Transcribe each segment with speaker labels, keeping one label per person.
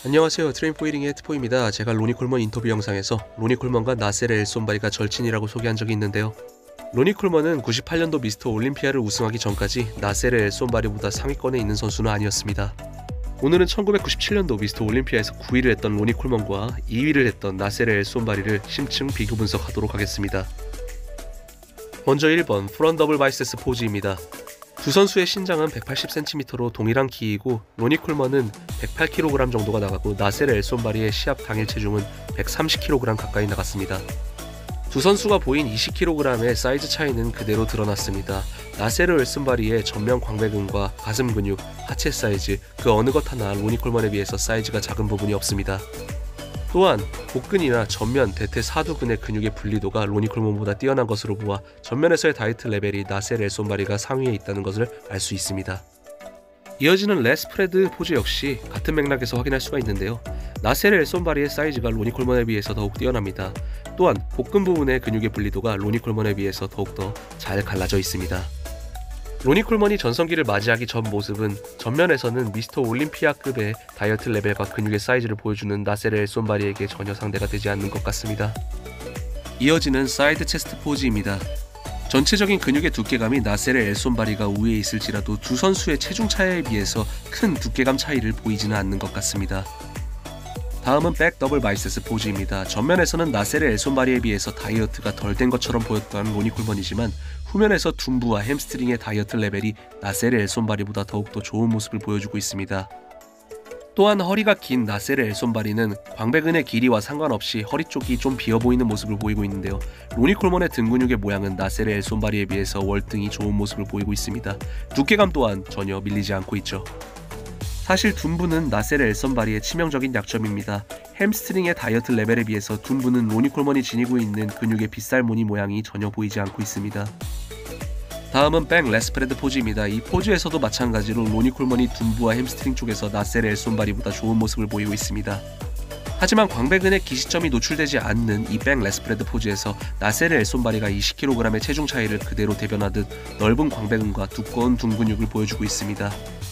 Speaker 1: 안녕하세요. 트레인포이링의 트포입니다. 제가 로니 콜먼 인터뷰 영상에서 로니 콜먼과 나셀의 엘손바리가 절친이라고 소개한 적이 있는데요. 로니 콜먼은 98년도 미스터 올림피아를 우승하기 전까지 나셀의 엘손바리보다 상위권에 있는 선수는 아니었습니다. 오늘은 1997년도 미스터 올림피아에서 9위를 했던 로니 콜먼과 2위를 했던 나셀의 엘손바리를 심층 비교 분석하도록 하겠습니다. 먼저 1번 프런 더블 바이세스 포즈입니다. 두 선수의 신장은 180cm로 동일한 키이고 로니 콜먼은 108kg 정도가 나가고 나셀의 엘손바리의 시합 당일 체중은 130kg 가까이 나갔습니다. 두 선수가 보인 20kg의 사이즈 차이는 그대로 드러났습니다. 나셀의 엘손바리의 전면 광배근과 가슴 근육, 하체 사이즈 그 어느 것 하나 로니 콜먼에 비해서 사이즈가 작은 부분이 없습니다. 또한 복근이나 전면, 대퇴, 사두근의 근육의 분리도가 로니 콜먼보다 뛰어난 것으로 보아 전면에서의 다이어트 레벨이 나셀의 엘손바리가 상위에 있다는 것을 알 수 있습니다. 이어지는 레스프레드 포즈 역시 같은 맥락에서 확인할 수가 있는데요. 나셀의 엘손바리의 사이즈가 로니 콜먼에 비해서 더욱 뛰어납니다. 또한 복근 부분의 근육의 분리도가 로니 콜먼에 비해서 더욱더 잘 갈라져 있습니다. 로니 콜먼이 전성기를 맞이하기 전 모습은 전면에서는 미스터 올림피아급의 다이어트 레벨과 근육의 사이즈를 보여주는 나셀의 엘손바리에게 전혀 상대가 되지 않는 것 같습니다. 이어지는 사이드 체스트 포즈입니다. 전체적인 근육의 두께감이 나셀의 엘손바리가 우위에 있을지라도 두 선수의 체중 차이에 비해서 큰 두께감 차이를 보이지는 않는 것 같습니다. 다음은 백 더블 바이세스 포즈입니다. 전면에서는 나셀의 엘손바리에 비해서 다이어트가 덜 된 것처럼 보였던 로니 콜먼이지만 후면에서 둔부와 햄스트링의 다이어트 레벨이 나셀의 엘손바리보다 더욱더 좋은 모습을 보여주고 있습니다. 또한 허리가 긴 나셀의 엘손바리는 광배근의 길이와 상관없이 허리 쪽이 좀 비어 보이는 모습을 보이고 있는데요. 로니 콜먼의 등 근육의 모양은 나셀의 엘손바리에 비해서 월등히 좋은 모습을 보이고 있습니다. 두께감 또한 전혀 밀리지 않고 있죠. 사실 둔부는 나셀의 엘손바리의 치명적인 약점입니다. 햄스트링의 다이어트 레벨에 비해서 둔부는 로니 콜먼이 지니고 있는 근육의 빗살무늬 모양이 전혀 보이지 않고 있습니다. 다음은 백 레스프레드 포즈입니다. 이 포즈에서도 마찬가지로 로니 콜먼이 둔부와 햄스트링 쪽에서 나셀의 엘손바리보다 좋은 모습을 보이고 있습니다. 하지만 광배근의 기시점이 노출되지 않는 이 백 레스프레드 포즈에서 나셀의 엘손바리가 20kg의 체중 차이를 그대로 대변하듯 넓은 광배근과 두꺼운 둔 근육을 보여주고 있습니다.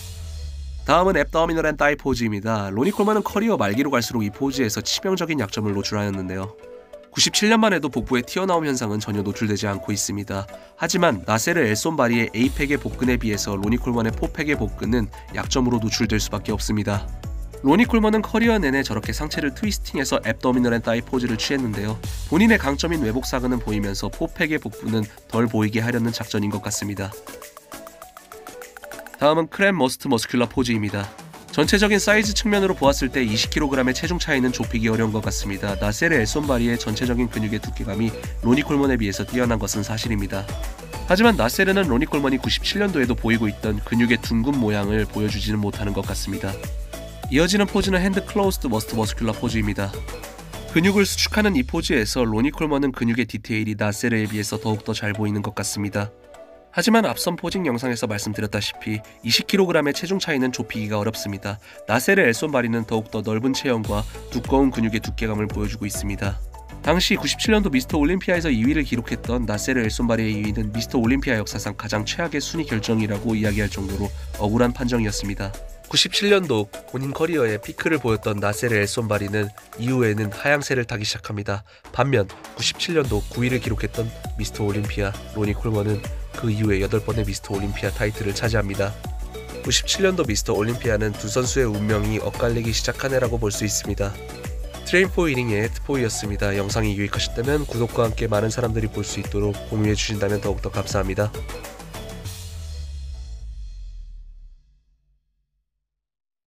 Speaker 1: 다음은 앱더미널 앤 다이 포즈입니다. 로니 콜먼은 커리어 말기로 갈수록 이 포즈에서 치명적인 약점을 노출하였는데요. 97년만 해도 복부의 튀어나옴 현상은 전혀 노출되지 않고 있습니다. 하지만 나셀의 엘손바리의 A팩의 복근에 비해서 로니 콜먼의 포팩의 복근은 약점으로 노출될 수밖에 없습니다. 로니 콜먼은 커리어 내내 저렇게 상체를 트위스팅해서 앱더미널 앤 다이 포즈를 취했는데요. 본인의 강점인 외복 사근은 보이면서 포팩의 복부는 덜 보이게 하려는 작전인 것 같습니다. 다음은 크랩 머스트 머스큘러 포즈입니다. 전체적인 사이즈 측면으로 보았을 때 20kg의 체중 차이는 좁히기 어려운 것 같습니다. 나셀의 엘손바리의 전체적인 근육의 두께감이 로니 콜먼에 비해서 뛰어난 것은 사실입니다. 하지만 나셀은 로니 콜먼이 97년도에도 보이고 있던 근육의 둥근 모양을 보여주지는 못하는 것 같습니다. 이어지는 포즈는 핸드 클로스드 머스트 머스큘러 포즈입니다. 근육을 수축하는 이 포즈에서 로니 콜먼은 근육의 디테일이 나셀에 비해서 더욱더 잘 보이는 것 같습니다. 하지만 앞선 포징 영상에서 말씀드렸다시피 20kg의 체중 차이는 좁히기가 어렵습니다. 나셀의 엘손바리는 더욱더 넓은 체형과 두꺼운 근육의 두께감을 보여주고 있습니다. 당시 97년도 미스터 올림피아에서 2위를 기록했던 나셀의 엘손바리의 2위는 미스터 올림피아 역사상 가장 최악의 순위 결정이라고 이야기할 정도로 억울한 판정이었습니다. 97년도 본인 커리어의 피크를 보였던 나셀의 엘손바리는 이후에는 하향세를 타기 시작합니다. 반면 97년도 9위를 기록했던 미스터 올림피아 로니 콜먼은 그 이후에 8번의 미스터 올림피아 타이틀을 차지합니다. 97년도 미스터 올림피아는 두 선수의 운명이 엇갈리기 시작한 해라고 볼 수 있습니다. 트레인포이링의 트포이였습니다. 영상이 유익하셨다면 구독과 함께 많은 사람들이 볼 수 있도록 공유해 주신다면 더욱더 감사합니다.